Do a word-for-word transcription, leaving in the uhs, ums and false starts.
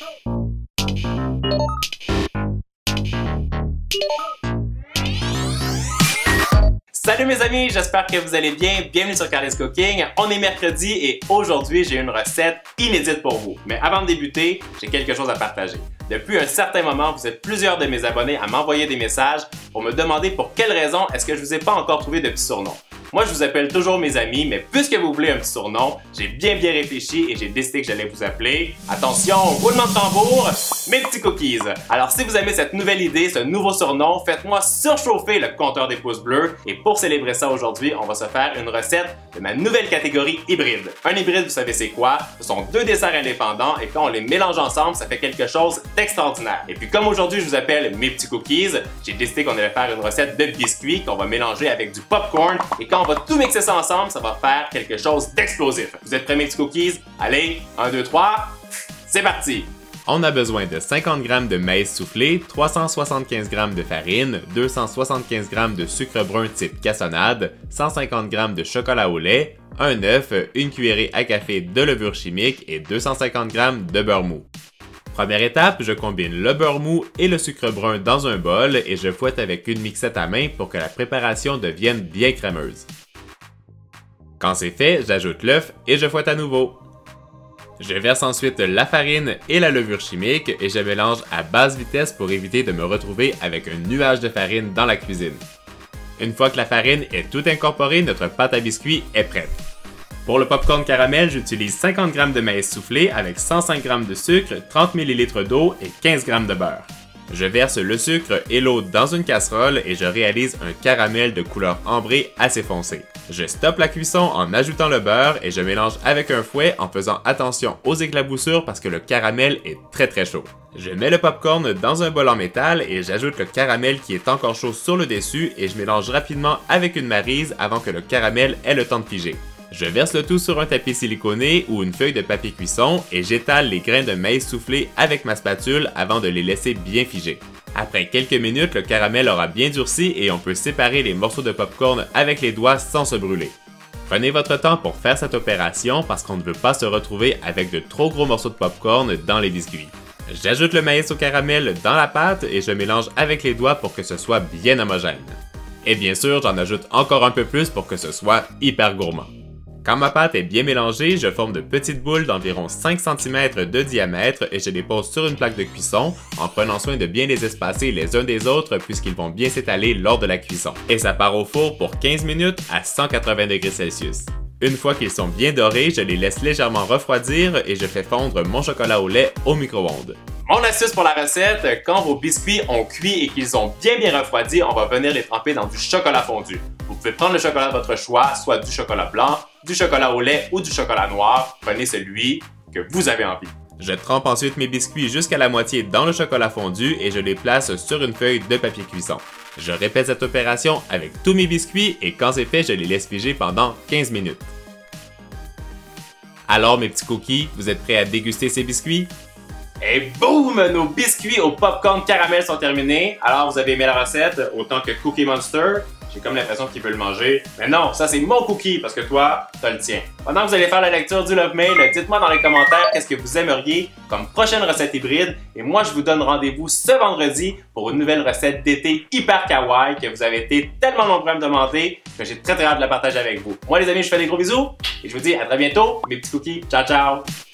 Salut mes amis, j'espère que vous allez bien. Bienvenue sur Carly's Cooking. On est mercredi et aujourd'hui, j'ai une recette inédite pour vous. Mais avant de débuter, j'ai quelque chose à partager. Depuis un certain moment, vous êtes plusieurs de mes abonnés à m'envoyer des messages pour me demander pour quelle raison est-ce que je vous ai pas encore trouvé de petits surnoms. Moi, je vous appelle toujours mes amis, mais puisque vous voulez un petit surnom, j'ai bien bien réfléchi et j'ai décidé que j'allais vous appeler, attention, roulement de tambour, mes petits cookies. Alors, si vous aimez cette nouvelle idée, ce nouveau surnom, faites-moi surchauffer le compteur des pouces bleus. Et pour célébrer ça aujourd'hui, on va se faire une recette de ma nouvelle catégorie hybride. Un hybride, vous savez c'est quoi? Ce sont deux desserts indépendants et quand on les mélange ensemble, ça fait quelque chose d'extraordinaire. Et puis comme aujourd'hui, je vous appelle mes petits cookies, j'ai décidé qu'on allait faire une recette de biscuits qu'on va mélanger avec du popcorn et quand on va tout mixer ça ensemble, ça va faire quelque chose d'explosif. Vous êtes prêts mes petits cookies? Allez, un, deux, trois, c'est parti! On a besoin de cinquante grammes de maïs soufflé, trois cent soixante-quinze grammes de farine, deux cent soixante-quinze grammes de sucre brun type cassonade, cent cinquante grammes de chocolat au lait, un œuf, une cuillerée à café de levure chimique et deux cent cinquante grammes de beurre mou. Première étape, je combine le beurre mou et le sucre brun dans un bol et je fouette avec une mixette à main pour que la préparation devienne bien crémeuse. Quand c'est fait, j'ajoute l'œuf et je fouette à nouveau. Je verse ensuite la farine et la levure chimique et je mélange à basse vitesse pour éviter de me retrouver avec un nuage de farine dans la cuisine. Une fois que la farine est toute incorporée, notre pâte à biscuits est prête. Pour le popcorn caramel, j'utilise cinquante grammes de maïs soufflé avec cent cinq grammes de sucre, trente millilitres d'eau et quinze grammes de beurre. Je verse le sucre et l'eau dans une casserole et je réalise un caramel de couleur ambrée assez foncé. Je stoppe la cuisson en ajoutant le beurre et je mélange avec un fouet en faisant attention aux éclaboussures parce que le caramel est très très chaud. Je mets le popcorn dans un bol en métal et j'ajoute le caramel qui est encore chaud sur le dessus et je mélange rapidement avec une maryse avant que le caramel ait le temps de figer. Je verse le tout sur un tapis siliconé ou une feuille de papier cuisson et j'étale les grains de maïs soufflé avec ma spatule avant de les laisser bien figer. Après quelques minutes, le caramel aura bien durci et on peut séparer les morceaux de popcorn avec les doigts sans se brûler. Prenez votre temps pour faire cette opération parce qu'on ne veut pas se retrouver avec de trop gros morceaux de popcorn dans les biscuits. J'ajoute le maïs au caramel dans la pâte et je mélange avec les doigts pour que ce soit bien homogène. Et bien sûr, j'en ajoute encore un peu plus pour que ce soit hyper gourmand. Quand ma pâte est bien mélangée, je forme de petites boules d'environ cinq centimètres de diamètre et je les pose sur une plaque de cuisson en prenant soin de bien les espacer les uns des autres puisqu'ils vont bien s'étaler lors de la cuisson. Et ça part au four pour quinze minutes à cent quatre-vingts degrés Celsius. Une fois qu'ils sont bien dorés, je les laisse légèrement refroidir et je fais fondre mon chocolat au lait au micro-ondes. Mon astuce pour la recette, quand vos biscuits ont cuit et qu'ils ont bien bien refroidi, on va venir les tremper dans du chocolat fondu. Vous pouvez prendre le chocolat de votre choix, soit du chocolat blanc, du chocolat au lait ou du chocolat noir. Prenez celui que vous avez envie. Je trempe ensuite mes biscuits jusqu'à la moitié dans le chocolat fondu et je les place sur une feuille de papier cuisson. Je répète cette opération avec tous mes biscuits et quand c'est fait, je les laisse figer pendant quinze minutes. Alors mes petits cookies, vous êtes prêts à déguster ces biscuits? Et boum! Nos biscuits au popcorn caramel sont terminés. Alors, vous avez aimé la recette autant que Cookie Monster. J'ai comme l'impression qu'il veut le manger. Mais non, ça c'est mon cookie parce que toi, t'as le tien. Pendant que vous allez faire la lecture du Love Mail, dites-moi dans les commentaires qu'est-ce que vous aimeriez comme prochaine recette hybride. Et moi, je vous donne rendez-vous ce vendredi pour une nouvelle recette d'été hyper kawaii que vous avez été tellement nombreux à me demander que j'ai très très hâte de la partager avec vous. Moi les amis, je fais des gros bisous et je vous dis à très bientôt, mes petits cookies. Ciao, ciao!